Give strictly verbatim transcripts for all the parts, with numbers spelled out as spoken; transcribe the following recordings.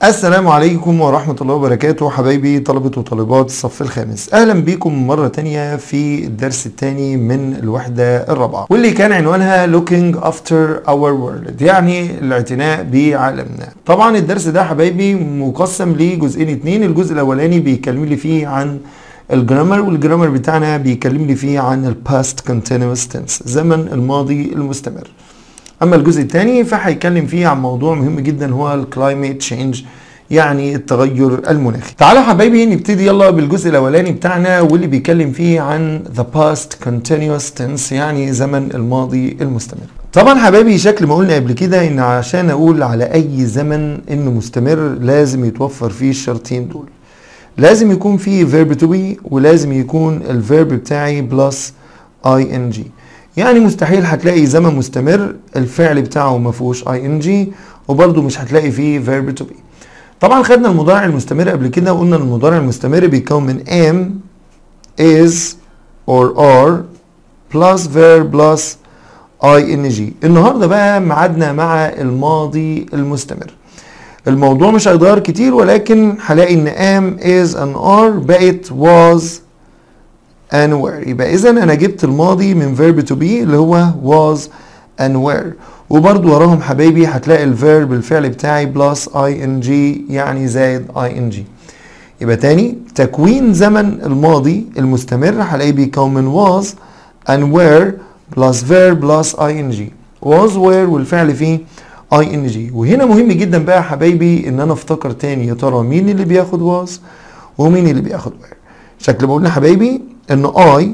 السلام عليكم ورحمة الله وبركاته حبايبي طلبة وطالبات الصف الخامس. اهلا بيكم مرة تانية في الدرس التاني من الوحدة الرابعة، واللي كان عنوانها looking after our world، يعني الاعتناء بعالمنا. طبعا الدرس ده حبايبي مقسم لجزئين اتنين. الجزء الاولاني بيكلم لي فيه عن الجرامر، والجرامر بتاعنا بيكلم لي فيه عن الباست continuous tense، زمن الماضي المستمر. اما الجزء الثاني فهيتكلم فيه عن موضوع مهم جدا هو الكلايميت تشينج، يعني التغير المناخي. تعالوا حبايبي نبتدي يلا بالجزء الاولاني بتاعنا، واللي بيتكلم فيه عن the past continuous tense، يعني زمن الماضي المستمر. طبعا حبايبي شكل ما قلنا قبل كده ان عشان اقول على اي زمن انه مستمر لازم يتوفر فيه الشرطين دول. لازم يكون فيه verb to be، ولازم يكون الفيرب بتاعي plus ing. يعني مستحيل هتلاقي زمن مستمر الفعل بتاعه ما فيهوش ing، وبرده مش هتلاقي فيه verb to be. طبعا خدنا المضارع المستمر قبل كده، وقلنا المضارع المستمر بيتكون من am is or are plus verb plus ing. النهارده بقى ميعادنا مع الماضي المستمر. الموضوع مش هيتغير كتير، ولكن هلاقي ان am is and are بقت was and were. يبقى اذا انا جبت الماضي من verb to be اللي هو was and were، وبرضو وراهم حبايبي هتلاقي الفيرب الفعل بتاعي plus ing، يعني زائد ing. يبقى تاني تكوين زمن الماضي المستمر هلاقيه بيكون من was and were plus verb plus ing. was were والفعل فيه ing. وهنا مهم جدا بقى حبايبي ان انا افتكر تاني يا ترى مين اللي بياخد was ومين اللي بياخد were. شكل ما قلنا حبايبي انه I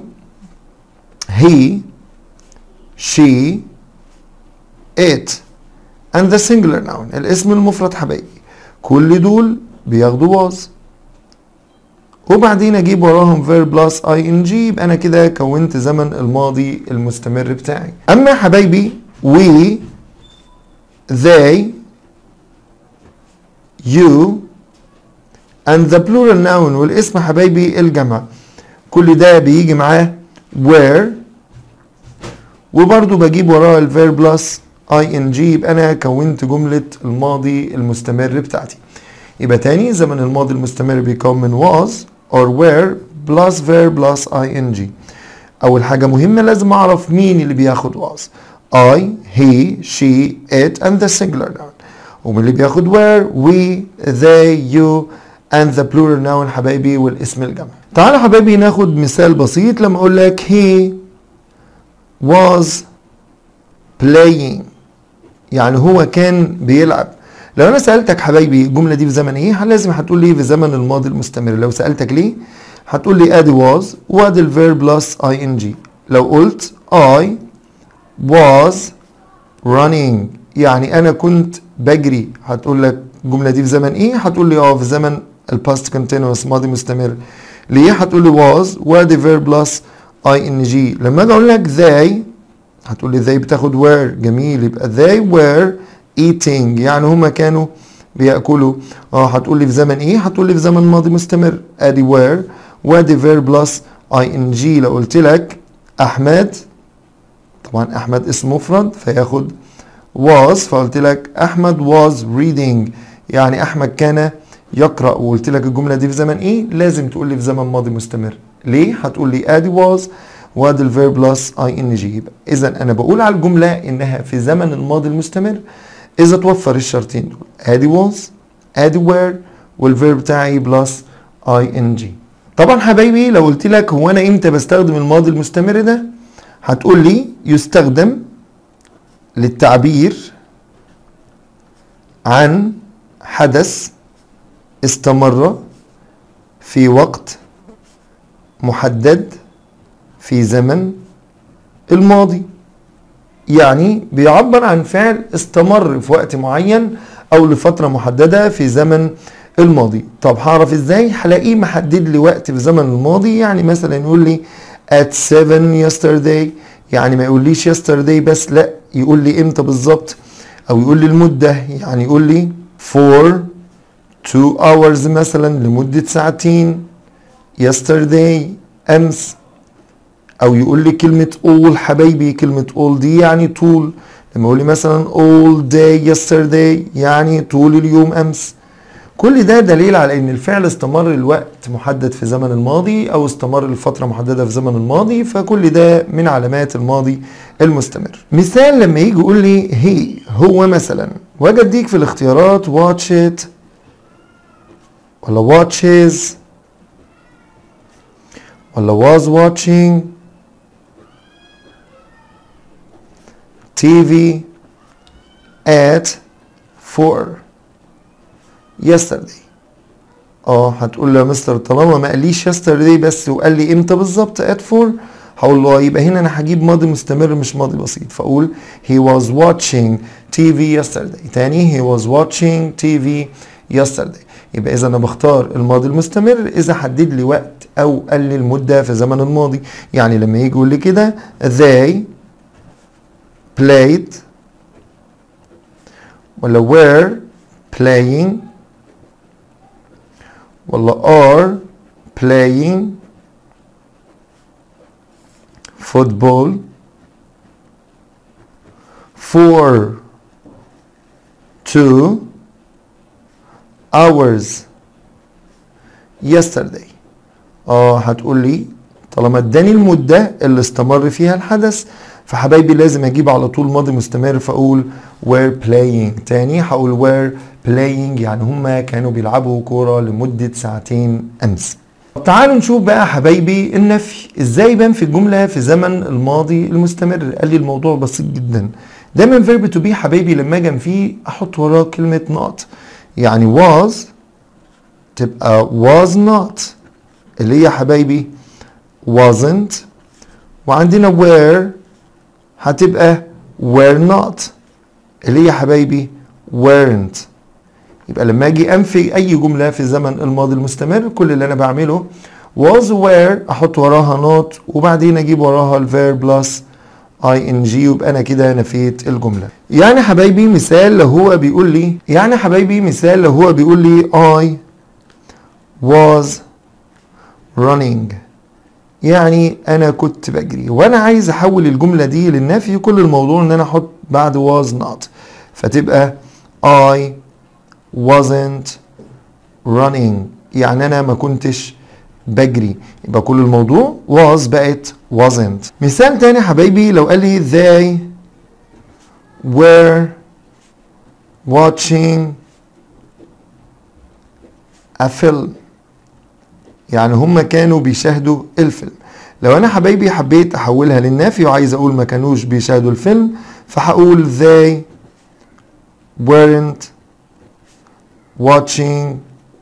he she it and the singular noun الاسم المفرد حبايبي كل دول بياخدوا was، وبعدين اجيب وراهم verb plus ing، يبقى انا كده كونت زمن الماضي المستمر بتاعي. اما حبايبي we they you and the plural noun والاسم حبايبي الجمع كل ده بيجي معاه were، وبرضو بجيب وراه الفيرب بلس ing، يبقى انا كونت جملة الماضي المستمر بتاعتي. يبقى تاني زمن الماضي المستمر بيكون من was or were plus verb plus ing. اول حاجة مهمة لازم اعرف مين اللي بياخد was. I he she it and the singular noun. ومين اللي بياخد were we they you and the plural noun حبايبي والاسم الجمع. تعالوا حبايبي ناخد مثال بسيط. لما اقول لك he was playing، يعني هو كان بيلعب. لو انا سألتك حبايبي الجملة دي في زمن ايه، لازم هتقول لي في زمن الماضي المستمر. لو سألتك ليه هتقول لي ادي was وادي الفيرب بلس ing. لو قلت I was running، يعني انا كنت بجري، هتقول لك الجملة دي في زمن ايه؟ هتقول لي اه في زمن الباست continuous ماضي مستمر. ليه؟ هتقول لي was وادي verb plus ing. لما اجي اقول لك they هتقول لي they بتاخد were، جميل، يبقى they were eating، يعني هما كانوا بياكلوا. اه هتقول لي في زمن ايه؟ هتقول لي في زمن ماضي مستمر، ادي were وادي verb plus ing. لو قلت لك احمد، طبعا احمد اسم مفرد فياخد was، فقلت لك احمد was reading، يعني احمد كان يقرأ. وقلت لك الجملة دي في زمن ايه؟ لازم تقول لي في زمن ماضي مستمر. ليه؟ هتقول لي ادي was وادي الفيرب بلس ing. يبقى اذا انا بقول على الجملة انها في زمن الماضي المستمر اذا توفر الشرطين دول، ادي was ادي were والفيرب بتاعي بلس ing. طبعا حبايبي لو قلت لك هو انا امتى بستخدم الماضي المستمر ده، هتقول لي يستخدم للتعبير عن حدث استمر في وقت محدد في زمن الماضي. يعني بيعبر عن فعل استمر في وقت معين او لفترة محددة في زمن الماضي. طب هعرف ازاي؟ هلاقيه محدد لي وقت في زمن الماضي. يعني مثلا يقول لي at seven yesterday، يعني ما يقوليش yesterday بس، لا يقول لي امتى بالظبط، او يقول لي المدة، يعني يقول لي for two hours مثلا لمدة ساعتين yesterday امس. او يقول لي كلمة all حبايبي، كلمة all دي يعني طول. لما يقول لي مثلا all day yesterday يعني طول اليوم امس. كل ده دليل على ان الفعل استمر الوقت محدد في زمن الماضي او استمر لفترة محددة في زمن الماضي، فكل ده من علامات الماضي المستمر. مثال لما يجي يقول لي هي هو مثلا، واجي اديك في الاختيارات watch it ولا watches ولا was watching تي في at four yesterday. اه هتقول له يا مستر طالما ما قاليش yesterday بس وقال لي امتى بالظبط at four، هقول له يبقى هنا انا هجيب ماضي مستمر مش ماضي بسيط، فاقول he was watching تي في yesterday. تاني he was watching تي في yesterday. يبقى اذا انا بختار الماضي المستمر اذا حدد لي وقت او قال لي المده في زمن الماضي. يعني لما يجي يقول لي كده they played ولا were playing ولا are playing football for two hours yesterday. اه هتقول لي طالما اداني المدة اللي استمر فيها الحدث فحبايبي لازم اجيب على طول ماضي مستمر، فاقول were playing. تاني هقول were playing يعني هما كانوا بيلعبوا كورة لمدة ساعتين امس. طب تعالوا نشوف بقى حبايبي النفي ازاي بنفي الجملة في زمن الماضي المستمر. قال لي الموضوع بسيط جدا، دايما verb to be حبايبي لما اجي انفيه احط وراه كلمة not. يعني was تبقى was not اللي هي حبايبي wasn't، وعندنا were هتبقى were not اللي هي حبايبي weren't. يبقى لما اجي انفي اي جمله في زمن الماضي المستمر كل اللي انا بعمله was were احط وراها not وبعدين اجيب وراها الverb plus ing ويبقى انا كده نفيت الجمله. يعني حبايبي مثال لو هو بيقول لي يعني حبايبي مثال لو هو بيقول لي I was running، يعني انا كنت بجري، وانا عايز احول الجمله دي للنفي. كل الموضوع ان انا احط بعد was not فتبقى I wasn't running، يعني انا ما كنتش بجري. يبقى كل الموضوع was بقت wasn't. مثال تاني حبايبي لو قال لي they were watching a film، يعني هم كانوا بيشاهدوا الفيلم. لو انا حبايبي حبيت احولها للنافي وعايز اقول ما كانوش بيشاهدوا الفيلم فهقول they weren't watching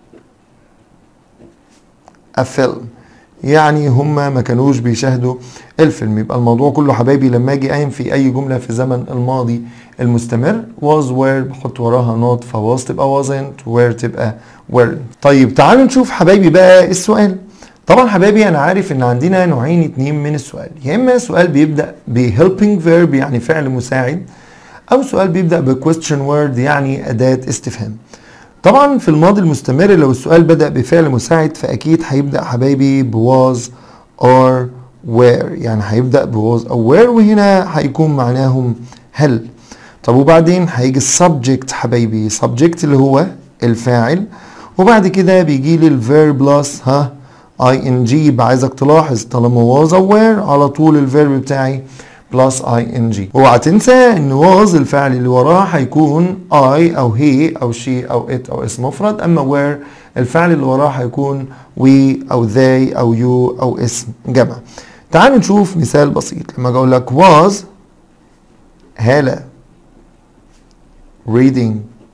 a film، يعني هم ما كانوش بيشاهدوا الفيلم. يبقى الموضوع كله حبايبي لما اجي انفي اي جمله في زمن الماضي المستمر was were بحط وراها not، فwas تبقى wasn't were تبقى weren't. طيب تعالوا نشوف حبايبي بقى السؤال. طبعا حبايبي انا عارف ان عندنا نوعين اتنين من السؤال، يا اما سؤال بيبدا ب helping verb يعني فعل مساعد، او سؤال بيبدا ب question word يعني اداه استفهام. طبعا في الماضي المستمر لو السؤال بدأ بفعل مساعد فأكيد هيبدأ حبايبي بواز or where، يعني هيبدأ بواز أو where وهنا هيكون معناهم هل. طب وبعدين هيجي السبجكت حبايبي، subject اللي هو الفاعل، وبعد كده بيجي لي الفيرب بلس ها ing. يبقى عايزك تلاحظ طالما was أو where على طول الفيرب بتاعي بلس ing. اوعى تنسى ان was الفعل اللي وراه هيكون I او he او she او it او اسم مفرد، اما where الفعل اللي وراه هيكون we او they او you او اسم جمع. تعالوا نشوف مثال بسيط. لما اجي اقول لك was هالة reading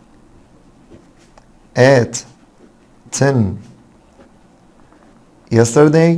at ten yesterday،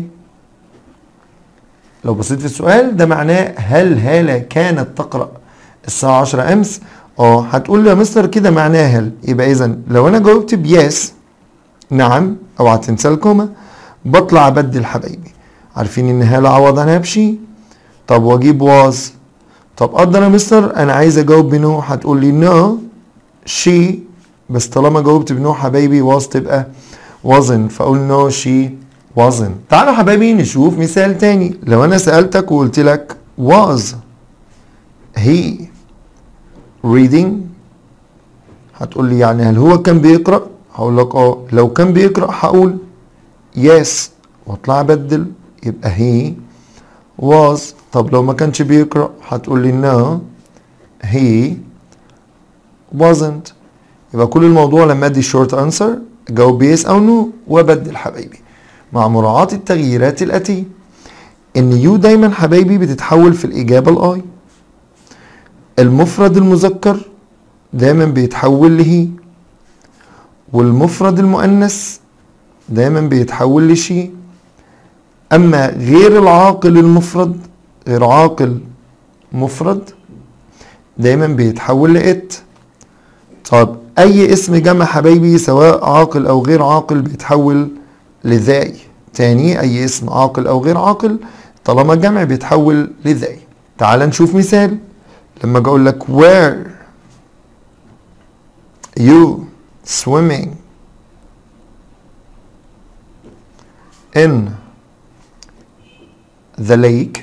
لو بصيت في السؤال ده معناه هل هالة كانت تقرأ الساعة عشرة أمس؟ اه هتقول لي يا مستر كده معناه هل، يبقى إذا لو أنا جاوبت بيس نعم أوعى تنسى الكومة بطلع أبدل حبايبي. عارفين إن هالة عوض عنها بشي، طب وأجيب واز. طب قدر يا مستر أنا عايز أجاوب بنو، هتقول لي نو شي، بس طالما جاوبت بنو حبايبي واز تبقى wasn't، فأقول نو شي wasn't. تعالوا حبايبي نشوف مثال تاني. لو انا سألتك وقلت لك was he reading، هتقول لي يعني هل هو كان بيقرأ؟ هقول لك اه. لو كان بيقرأ هقول yes واطلع ابدل يبقى he was. طب لو ما كانش بيقرأ هتقول لي no he wasn't. يبقى كل الموضوع لما ادي short answer اجاوب yes او no وابدل حبايبي، مع مراعاة التغييرات الآتية. ان يو دايما حبايبي بتتحول في الإجابة الآي. المفرد المذكر دايما بيتحول لهي، والمفرد المؤنث دايما بيتحول لشي. اما غير العاقل المفرد، غير عاقل مفرد دايما بيتحول لإت. طب اي اسم جمع حبايبي سواء عاقل او غير عاقل بيتحول لذاي. تاني اي اسم عاقل او غير عاقل طالما جمع بيتحول لذاي. تعال نشوف مثال. لما اجي اقول لك where you swimming in the lake،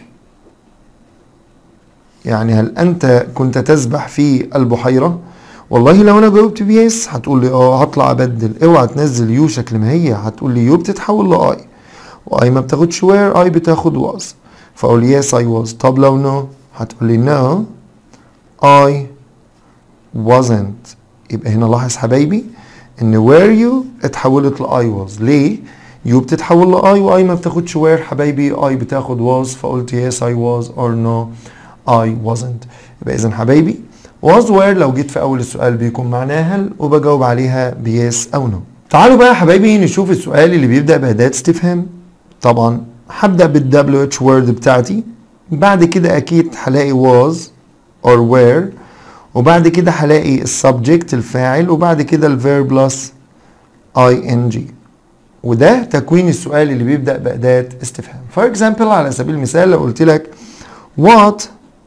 يعني هل انت كنت تسبح في البحيرة؟ والله لو انا جاوبت بيس هتقول لي اه هطلع ابدل. اوعى تنزل يو شكل ما هي، هتقول لي يو بتتحول لاي، واي ما بتاخدش وير، اي بتاخد واز، فاقول يس اي واز. طب لو نو هتقول لي نو اي wasn't. يبقى هنا لاحظ حبايبي ان وير يو اتحولت لاي واز. ليه؟ يو بتتحول لاي واي ما بتاخدش وير حبايبي، اي بتاخد واز، فقلت يس اي واز اور نو اي wasn't. يبقى اذا حبايبي was where لو جيت في اول السؤال بيكون معناها هل، وبجاوب عليها بيس او نو. تعالوا بقى يا حبايبي نشوف السؤال اللي بيبدأ بأداة استفهام. طبعا هبدأ بالدبليو اتش word بتاعتي، بعد كده اكيد هلاقي was or where، وبعد كده هلاقي السبجكت الفاعل، وبعد كده الفيرب بلس اي ان جي. وده تكوين السؤال اللي بيبدأ بأداة استفهام. فور اكزامبل على سبيل المثال لو قلت لك what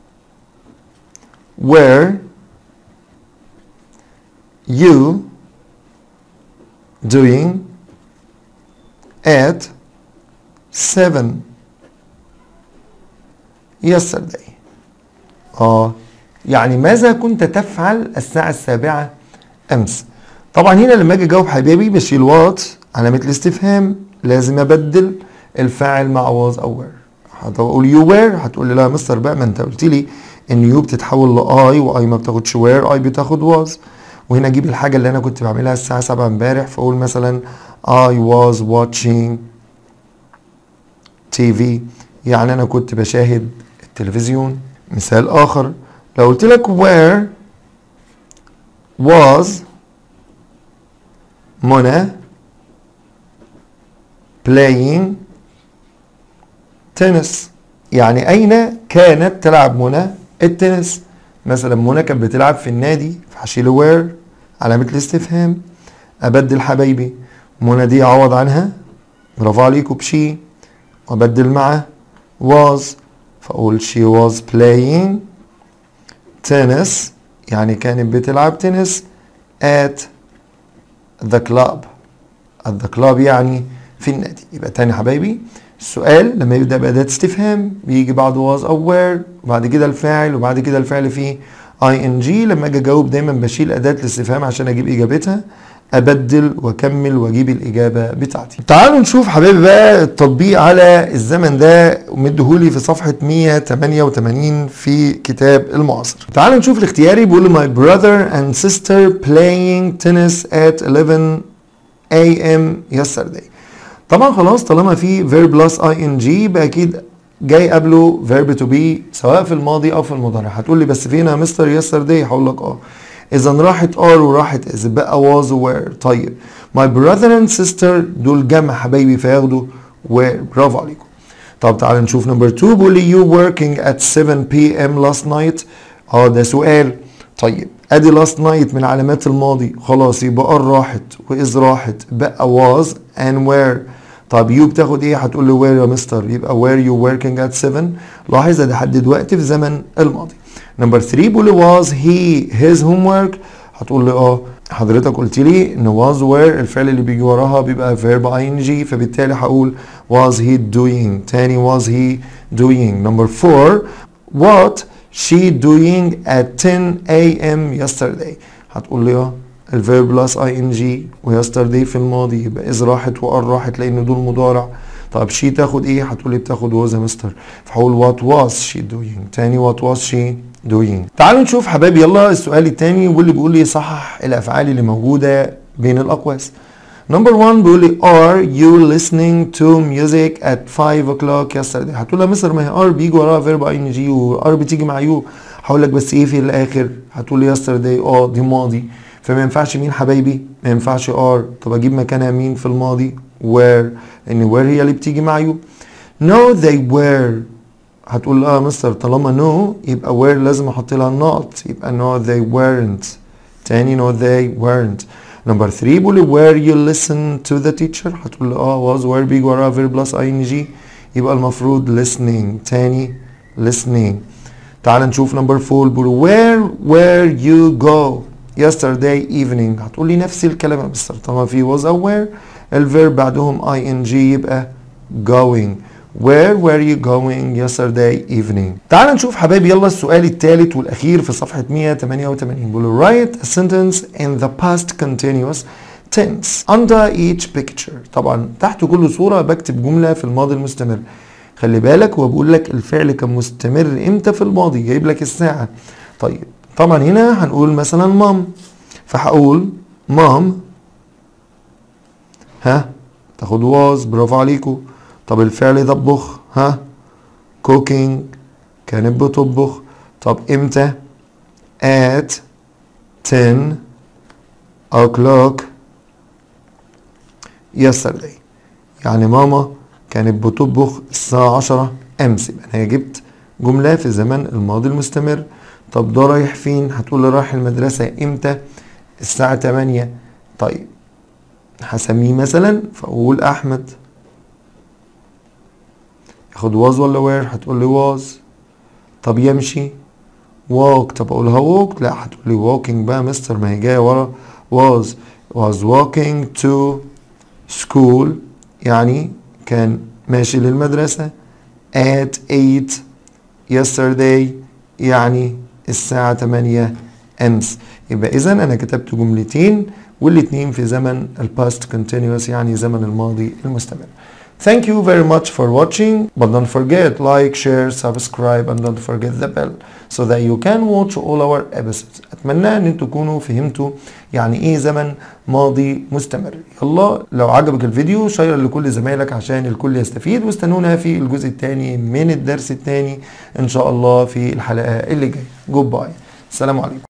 were you doing at seven yesterday؟ اه يعني ماذا كنت تفعل الساعة السابعة أمس؟ طبعا هنا لما اجي اجاوب حبايبي بشيل وات علامة الاستفهام، لازم ابدل الفاعل مع was او were. هتقول يو وير، هتقول لي لا يا مستر بقى ما انت قلت لي ان يو بتتحول لاي واي ما بتاخدش وير، اي بتاخد واز. وهنا اجيب الحاجه اللي انا كنت بعملها الساعه سبعة امبارح، فاقول مثلا I was watching تي في، يعني انا كنت بشاهد التلفزيون. مثال اخر لو قلت لك where was منى playing tennis، يعني اين كانت تلعب منى التنس؟ مثلا منى كانت بتلعب في النادي، فهشيل وير علامة الاستفهام، ابدل حبايبي منى دي اعوض عنها برافو عليكم بشي، وابدل معه was، فاقول she was playing tennis، يعني كانت بتلعب تنس at the club. at the club يعني في النادي. يبقى تاني حبايبي السؤال لما يبدأ بأداة استفهام بيجي بعده was أو where، وبعد كده الفاعل، وبعد كده الفعل فيه اي ان جي. لما اجي اجاوب دايما بشيل أداة الاستفهام عشان اجيب اجابتها، ابدل واكمل واجيب الاجابة بتاعتي. تعالوا نشوف حبايبي بقى التطبيق على الزمن ده، ومديهولي في صفحة مية وتمانية وتمانين في كتاب المعاصر. تعالوا نشوف الاختياري. بيقول my brother and sister playing tennis at eleven a m yesterday. طبعا خلاص طالما في verb plus ing يبقى اكيد جاي قبله verb to be سواء في الماضي او في المضارع. هتقول لي بس فين يا مستر yesterday؟ هقول لك اه. اذا راحت are وراحت is بقى was و were. طيب my brother and sister دول جمع حبايبي فياخدوا were. برافو عليكم. طب تعال نشوف نمبر اتنين. بيقول لي you working at seven p m last night. اه ده سؤال. طيب ادي last night من علامات الماضي، خلاص يبقى are راحت واز راحت، بقى was and were. طب يو بتاخد ايه؟ هتقول لي where يا مستر، يبقى where you working at seven. لاحظ ده حدد وقت في زمن الماضي. نمبر تلاتة بيقول لي was he his homework. هتقول لي اه حضرتك قلت لي ان was where الفعل اللي بيجي وراها بيبقى verb ing، فبالتالي هقول was he doing. تاني was he doing. نمبر أربعة what she doing at ten a m yesterday. هتقول لي اه الفيرب بلس اي ان جي، ويسترداي في الماضي يبقى از راحت وار راحت لان دول مضارع. طب شي تاخد ايه؟ هتقولي بتاخد was يا مستر، فهقول what was she doing. تاني what was she doing. تعالوا نشوف حبايبي يلا السؤال التاني، واللي بيقول لي صحح الافعال اللي موجوده بين الاقواس. نمبر واحد بيقول لي are you listening to music at five o'clock yesterday. هتقول لها مستر ما هي ار بيجي وراها فيرب اي ان جي وار بتيجي مع يو. هقول لك بس ايه في الاخر؟ هتقول لي yesterday اه دي ماضي، فما ينفعش مين حبايبي؟ ما ينفعش ار. طب اجيب مكانها مين في الماضي؟ where، لان where هي اللي بتيجي مع يو. no they were. هتقول اه مستر طالما no يبقى where لازم احط لها not، يبقى no they weren't. تاني no they weren't. نمبر ثلاثة بيقول where you listen to the teacher. هتقول اه was where بيجي وراها verb plus ing، يبقى المفروض listening. تاني listening. تعال نشوف نمبر أربعة بيقول where were you go yesterday evening. هتقول لي نفس الكلام يا مستر طالما في was او where الفيرب بعدهم ing يبقى going. where were you going yesterday evening. تعال نشوف حبايبي يلا السؤال الثالث والاخير في صفحه مية وتمانية وتمانين. بيقول write a sentence in the past continuous tense under each picture. طبعا تحت كل صوره بكتب جمله في الماضي المستمر. خلي بالك هو بيقول لك الفعل كان مستمر امتى في الماضي، جايب لك الساعه. طيب طبعا هنا هنقول مثلا مام، فهقول مام ها تاخد was، برافو عليكم. طب الفعل يطبخ ها cooking، كانت بتطبخ. طب امتى؟ at ten o'clock yesterday. يعني ماما كانت بتطبخ الساعة عشرة امس، يبقى انا جبت جملة في زمن الماضي المستمر. طب ده رايح فين؟ هتقول لي رايح المدرسة امتى؟ الساعة تمانية. طيب هسميه مثلا فاقول احمد. ياخد was ولا where؟ هتقول لي was. طب يمشي walk. طب اقولها walk؟ لا هتقول لي walking بقى مستر ما هي جايه ورا was. was walking to school يعني كان ماشي للمدرسة. at eight yesterday يعني الساعة تمانية امس. يبقى اذا انا كتبت جملتين والاتنين في زمن الباست continuous يعني زمن الماضي المستمر. Thank you very much for watching, but don't forget like, share, subscribe and don't forget the bell so that you can watch all our episodes. اتمنى ان انتوا تكونوا فهمتوا يعني ايه زمن ماضي مستمر. يلا لو عجبك الفيديو شير لكل زمايلك عشان الكل يستفيد، واستنونا في الجزء الثاني من الدرس الثاني ان شاء الله في الحلقة اللي جاية. جود باي، السلام عليكم.